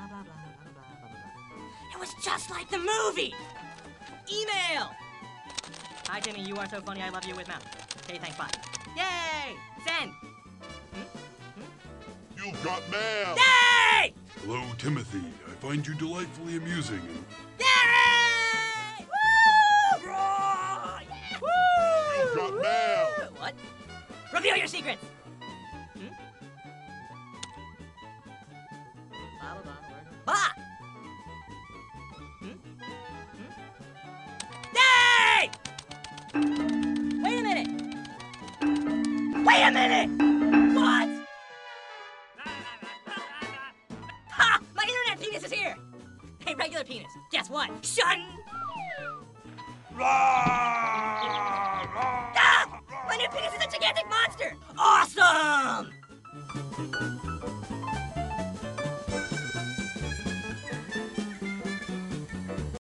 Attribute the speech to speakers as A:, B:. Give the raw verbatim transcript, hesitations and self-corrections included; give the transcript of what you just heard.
A: blah, blah, blah, blah, blah, blah. It was just like the movie! Email! Hi, Timmy, you are so funny, I love you with mouth. Okay, thanks, bye. Yay! Send!
B: You've got mail!
A: Yay!
B: Hello, Timothy. I find you delightfully amusing.
A: Yay! Woo! Roar! Yeah! Woo!
B: You've got mail!
A: What? Reveal your secrets! Hmm? Blah, blah, blah, blah. Blah! Hmm? Hmm? Yay! Wait a minute! Wait a minute! What? Ha! My internet penis is here! Hey, regular penis, guess what? Shun! Ah! My new penis is a gigantic monster! Awesome!